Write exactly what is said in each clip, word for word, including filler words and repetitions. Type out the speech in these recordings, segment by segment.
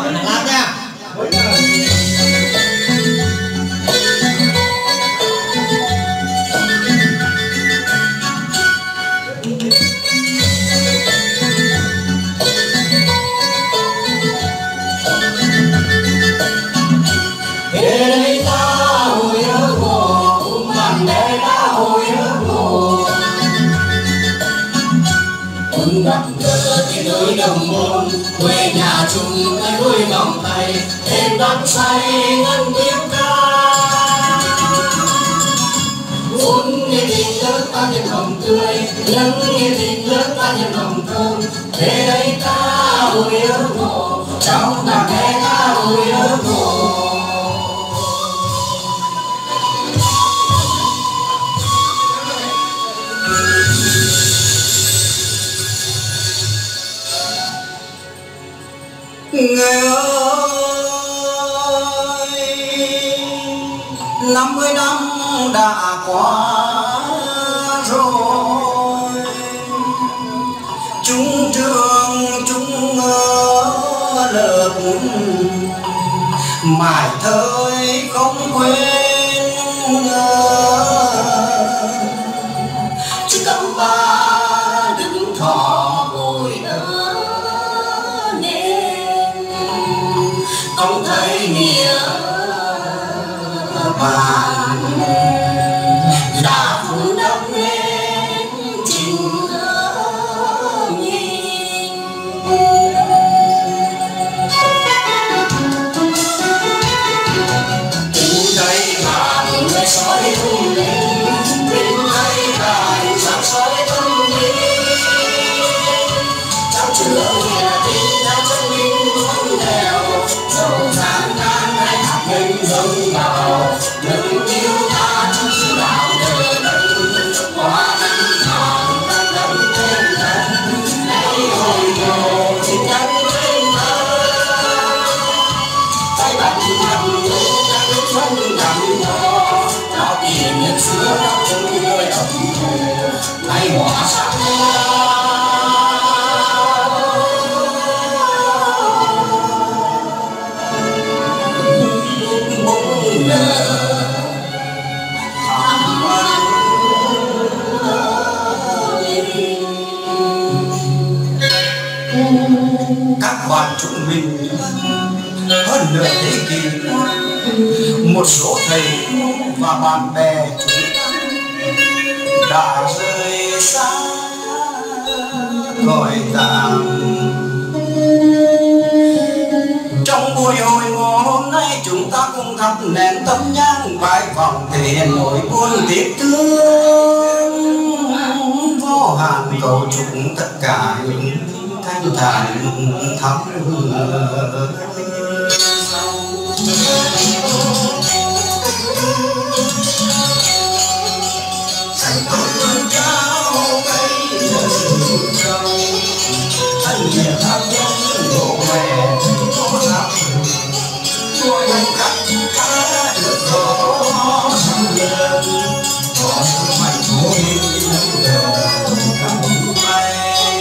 làm nha. Gặp gỡ cái nơi đồng môn, quê nhà chung cái đôi vòng tay, thêm đắm say ngân tiếng ca. Vốn nghe tình lớp ta nhân hồng tươi, lắng nghe tình lớp ta nhân hồng thơm. Về đây ta hồi ước mộ, trong nàng nghe ta hồi ước mộ. Người ơi, năm mươi năm đã qua rồi, chung trường chung lớp mãi thời không quên. Chứ cầm ba đứng thọ ngồi đó không thấy nghĩa bạn đã phủ đắp lên tình nhìn. Tình thấy bạn người soi thung linh, tình thấy bạn sáng soi tâm linh, trong chứa nghĩa tình đã chân linh không nghèo. Dẫu gian nan hay thác mình dâng vào, đừng yêu ta trong sự đạo đời đấng qua năm tháng ta đắm thêm lần hãy hồi ngộ tình nhân bên thân. Tay bạn nằm ngủ ta lúc không nằm ngó, đó kỷ niệm xưa đã từng người ấm hồ ngày hóa sắc các bạn chúng mình hơn nửa thế kỷ, một số thầy và bạn bè chúng đã rời xa cõi tạm. Trong buổi hồi ngộ hôm nay chúng ta cùng thắp nén tâm nhang vái vọng thể hiện nỗi buồn tiếc thương vô hạn, cầu chúc tất cả những thanh thản thắm thành công cao cây rừng trâu thân nhẹ tháp giống bộ mẹ có tháp ngôi khắc cá được gió sông lên còn mạnh môi cầm bay.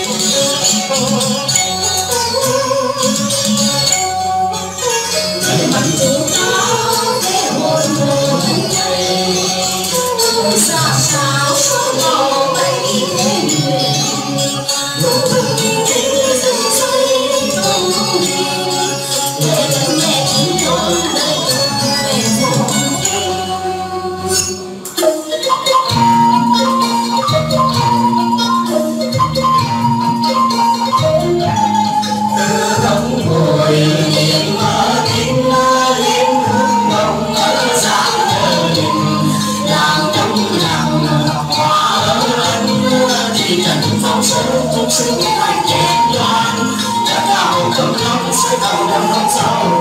Để mình chúng ta để hồn hồn này xa sao số màu bay đến lúc từng tiếng rừng rơi không nhìn để đến mẹ chúng tôi đây về phố từ đống ngồi niệm mơ kinh lên hương mộng ở sáng giờ đình làm trong lòng hoa ở ân thì trần phong sơn tung sinh anh đẹp đoan đã cao cầm lòng sẽ cầu đâm hông sau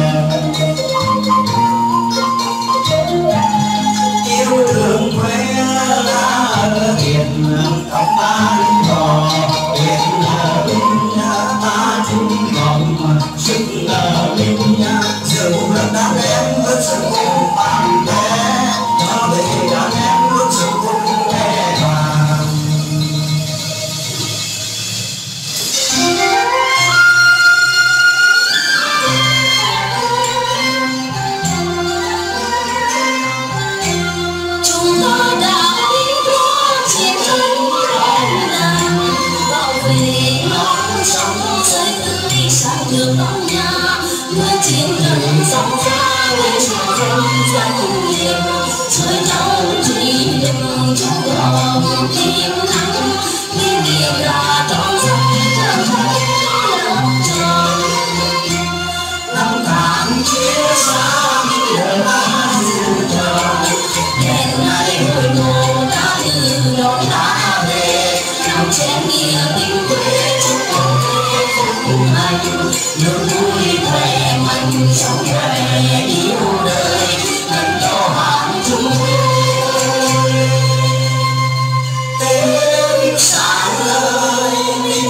yêu thương quê là ở biển không ta lính đò biển là lính ta chung vòng sức là lính rượu lần đàn em vẫn sự cùng bạn bè nó để đàn em luôn sự cùng nghe vàng. chơi nhau chỉ đừng chút lòng tim nắng thiên địa là trong giấc chẳng thấy lòng trời năm tháng chia xa nghĩa là dịu trời đêm nay hồi ngộ đã từ đó đã về nằm trên nghĩa tình quê chúng con cùng anh nước vui khỏe mạnh sống khỏe yêu đời lần cho hàng chung tiếng sáng ơi mình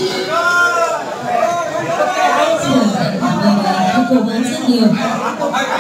Cảm ơn rất nhiều.